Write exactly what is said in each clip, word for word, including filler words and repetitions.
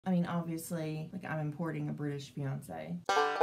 I mean, obviously, like, I'm importing a British fiance.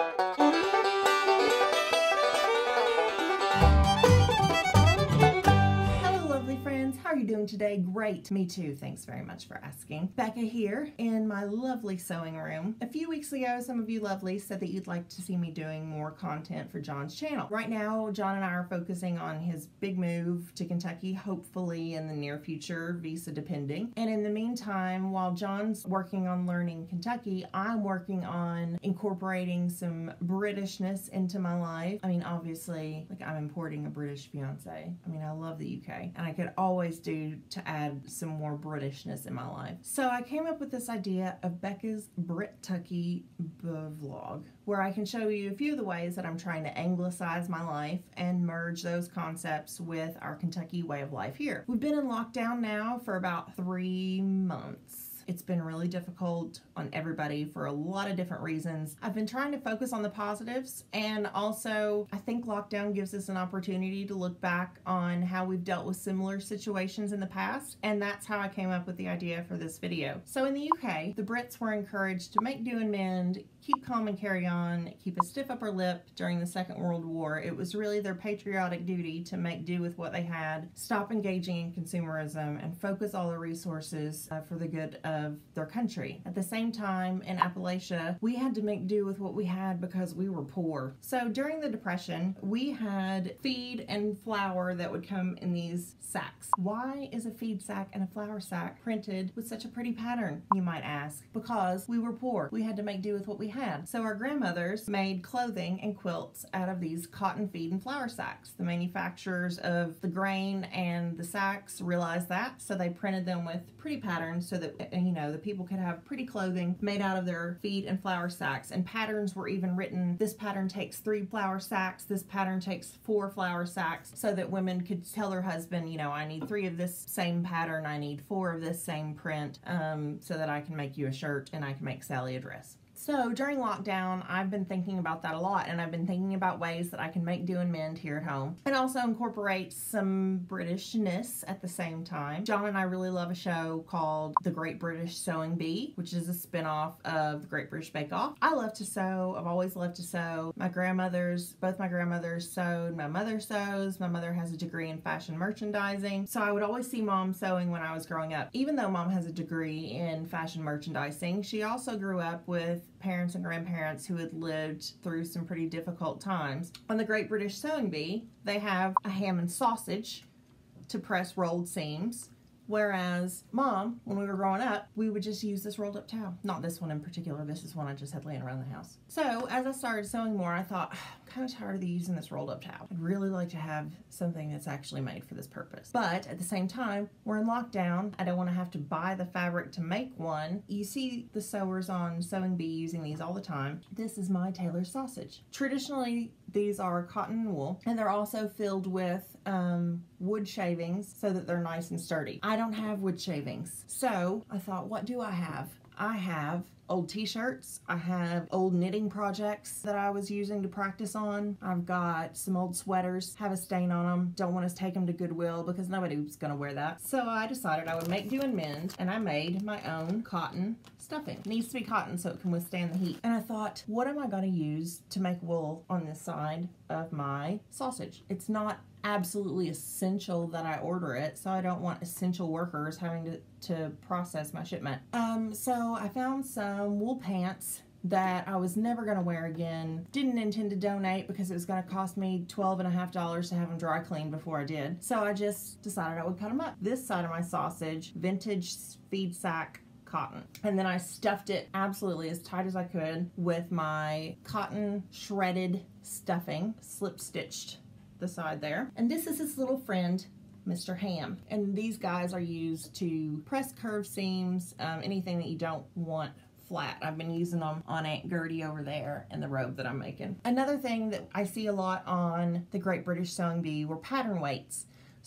How are you doing today? Great. Me too. Thanks very much for asking. Becca here in my lovely sewing room. A few weeks ago, some of you lovely said that you'd like to see me doing more content for John's channel. Right now, John and I are focusing on his big move to Kentucky, hopefully in the near future, visa depending. And in the meantime, while John's working on learning Kentucky, I'm working on incorporating some Britishness into my life. I mean, obviously, like, I'm importing a British fiance. I mean, I love the U K, and I could always do to add some more Britishness in my life. So I came up with this idea of Becca's Brit-Tucky vlog, where I can show you a few of the ways that I'm trying to anglicize my life and merge those concepts with our Kentucky way of life here. We've been in lockdown now for about three months. It's been really difficult on everybody for a lot of different reasons. I've been trying to focus on the positives, and also I think lockdown gives us an opportunity to look back on how we've dealt with similar situations in the past, and that's how I came up with the idea for this video. So in the U K, the Brits were encouraged to make do and mend, keep calm and carry on, keep a stiff upper lip during the Second World War. It was really their patriotic duty to make do with what they had, stop engaging in consumerism, and focus all their resources uh, for the good of of their country. At the same time, in Appalachia, we had to make do with what we had because we were poor. So during the Depression, we had feed and flour that would come in these sacks. Why is a feed sack and a flour sack printed with such a pretty pattern, you might ask? Because we were poor. We had to make do with what we had. So our grandmothers made clothing and quilts out of these cotton feed and flour sacks. The manufacturers of the grain and the sacks realized that, so they printed them with pretty patterns so that, you know, the people could have pretty clothing made out of their feed and flour sacks. And patterns were even written, this pattern takes three flour sacks, this pattern takes four flour sacks, so that women could tell their husband, you know, I need three of this same pattern, I need four of this same print, um, so that I can make you a shirt and I can make Sally a dress. So during lockdown, I've been thinking about that a lot, and I've been thinking about ways that I can make do and mend here at home and also incorporate some Britishness at the same time. John and I really love a show called The Great British Sewing Bee, which is a spin-off of The Great British Bake Off. I love to sew. I've always loved to sew. My grandmothers, both my grandmothers sewed. My mother sews. My mother has a degree in fashion merchandising. So I would always see Mom sewing when I was growing up. Even though Mom has a degree in fashion merchandising, she also grew up with parents and grandparents who had lived through some pretty difficult times. On the Great British Sewing Bee, they have a ham and sausage to press rolled seams, whereas Mom, when we were growing up, we would just use this rolled up towel. Not this one in particular, this is one I just had laying around the house. So as I started sewing more, I thought, I'm kind of tired of using this rolled up towel. I'd really like to have something that's actually made for this purpose. But at the same time, we're in lockdown. I don't want to have to buy the fabric to make one. You see the sewers on Sewing Bee using these all the time. This is my Taylor sausage. Traditionally, these are cotton and wool, and they're also filled with um, wood shavings so that they're nice and sturdy. I don't have wood shavings, so I thought, what do I have? I have old t-shirts, I have old knitting projects that I was using to practice on, I've got some old sweaters, have a stain on them, don't want to take them to Goodwill because nobody's gonna wear that. So I decided I would make do and mend, and I made my own cotton stuffing. It needs to be cotton so it can withstand the heat. And I thought, what am I gonna use to make wool on this side of my sausage? It's not absolutely essential that I order it, so I don't want essential workers having to, to process my shipment. Um, so I found some wool pants that I was never going to wear again. Didn't intend to donate because it was going to cost me twelve and a half dollars to have them dry cleaned before I did. So I just decided I would cut them up. This side of my sausage, vintage feed sack cotton. And then I stuffed it absolutely as tight as I could with my cotton shredded stuffing, slip stitched the side there. And this is his little friend, Mister Ham. And these guys are used to press curved seams, um, anything that you don't want flat. I've been using them on Aunt Gertie over there in the robe that I'm making. Another thing that I see a lot on the Great British Sewing Bee were pattern weights.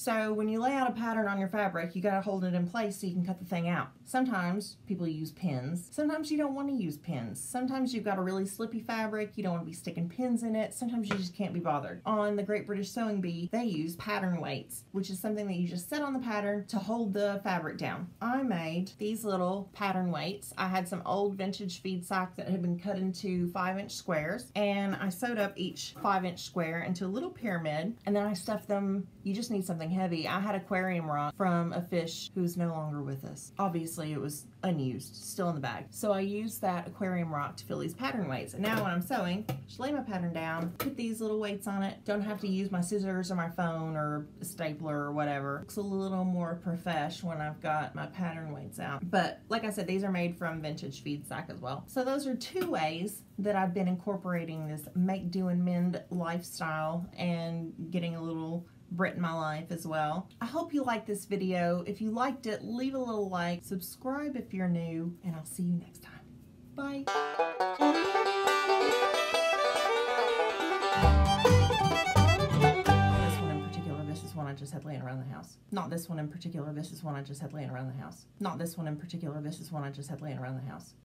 So when you lay out a pattern on your fabric, you gotta hold it in place so you can cut the thing out. Sometimes people use pins. Sometimes you don't want to use pins. Sometimes you've got a really slippy fabric, you don't want to be sticking pins in it. Sometimes you just can't be bothered. On the Great British Sewing Bee, they use pattern weights, which is something that you just set on the pattern to hold the fabric down. I made these little pattern weights. I had some old vintage feed sock that had been cut into five inch squares, and I sewed up each five inch square into a little pyramid, and then I stuffed them. You just need something heavy. I had aquarium rock from a fish who's no longer with us. Obviously it was unused, still in the bag. So I used that aquarium rock to fill these pattern weights. And now when I'm sewing, just lay my pattern down, put these little weights on it. Don't have to use my scissors or my phone or a stapler or whatever. Looks a little more profesh when I've got my pattern weights out. But like I said, these are made from vintage feed sack as well. So those are two ways that I've been incorporating this make, do, and mend lifestyle and getting a little Brit in my life as well. I hope you liked this video. If you liked it, leave a little like, subscribe if you're new, and I'll see you next time. Bye. This one in particular, this is one I just had laying around the house. Not this one in particular, this is one I just had laying around the house. Not this one in particular, this is one I just had laying around the house.